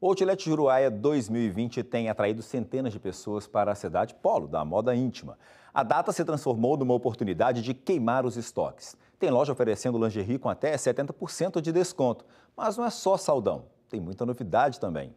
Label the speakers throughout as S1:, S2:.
S1: O Outlet Juruáia 2020 tem atraído centenas de pessoas para a cidade polo da moda íntima. A data se transformou numa oportunidade de queimar os estoques. Tem loja oferecendo lingerie com até 70% de desconto. Mas não é só saldão, tem muita novidade também.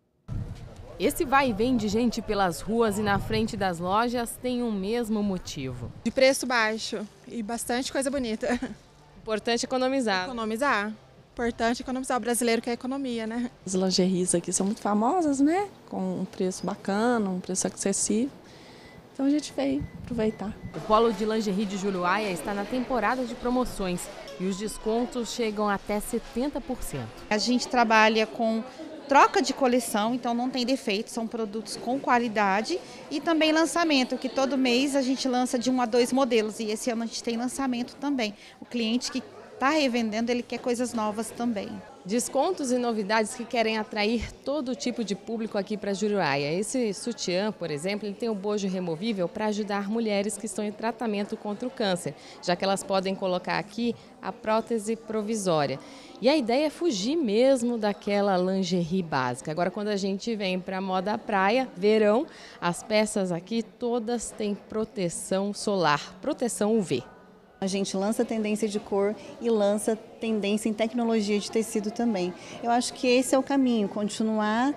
S2: Esse vai e vem de gente pelas ruas e na frente das lojas tem um mesmo motivo.
S3: De preço baixo e bastante coisa bonita.
S2: Importante economizar.
S3: Economizar. Importante economizar. O brasileiro quer economia, né?
S4: As lingeries aqui são muito famosas, né? Com um preço bacana, um preço acessível. Então a gente veio aproveitar.
S2: O polo de lingerie de Juruáia está na temporada de promoções e os descontos chegam até 70%.
S5: A gente trabalha com troca de coleção, então não tem defeito, são produtos com qualidade e também lançamento, que todo mês a gente lança de 1 a 2 modelos e esse ano a gente tem lançamento também. O cliente que está revendendo, ele quer coisas novas também.
S2: Descontos e novidades que querem atrair todo tipo de público aqui para Juruáia. Esse sutiã, por exemplo, ele tem o bojo removível para ajudar mulheres que estão em tratamento contra o câncer, já que elas podem colocar aqui a prótese provisória. E a ideia é fugir mesmo daquela lingerie básica. Agora, quando a gente vem para a moda praia, verão, as peças aqui todas têm proteção solar, proteção UV.
S6: A gente lança tendência de cor e lança tendência em tecnologia de tecido também. Eu acho que esse é o caminho, continuar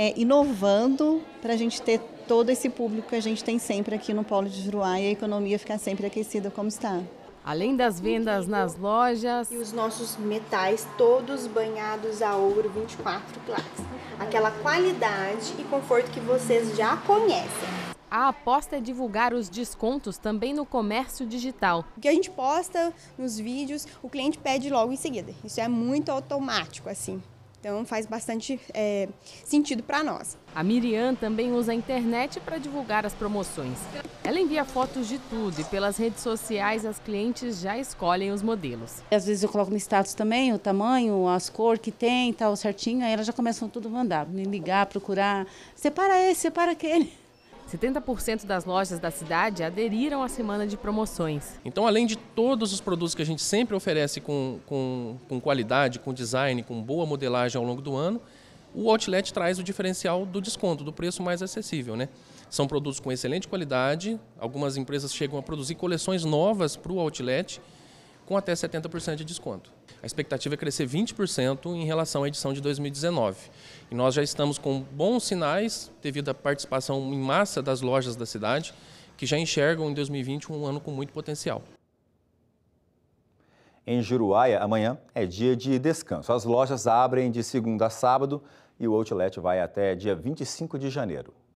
S6: inovando para a gente ter todo esse público que a gente tem sempre aqui no Polo de Juruáia e a economia ficar sempre aquecida como está.
S2: Além das vendas nas lojas...
S7: E os nossos metais todos banhados a ouro 24 claras. Aquela qualidade e conforto que vocês já conhecem.
S2: A aposta é divulgar os descontos também no comércio digital.
S7: O que a gente posta nos vídeos, o cliente pede logo em seguida. Isso é muito automático, assim. Então faz bastante sentido para nós.
S2: A Miriam também usa a internet para divulgar as promoções. Ela envia fotos de tudo e pelas redes sociais as clientes já escolhem os modelos.
S8: Às vezes eu coloco no status também o tamanho, as cores que tem, tal certinho, aí elas já começam tudo a mandar, me ligar, procurar, separa esse, separa aquele.
S2: 70% das lojas da cidade aderiram à semana de promoções.
S9: Então, além de todos os produtos que a gente sempre oferece com qualidade, com design, com boa modelagem ao longo do ano, o Outlet traz o diferencial do desconto, do preço mais acessível, né? São produtos com excelente qualidade, algumas empresas chegam a produzir coleções novas para o Outlet com até 70% de desconto. A expectativa é crescer 20% em relação à edição de 2019. E nós já estamos com bons sinais devido à participação em massa das lojas da cidade, que já enxergam em 2020 um ano com muito potencial.
S1: Em Juruáia, amanhã é dia de descanso. As lojas abrem de segunda a sábado e o Outlet vai até dia 25 de janeiro.